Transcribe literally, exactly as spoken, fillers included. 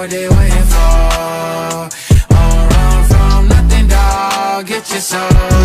what they waiting for. Don't run from nothing, dog, get your soul.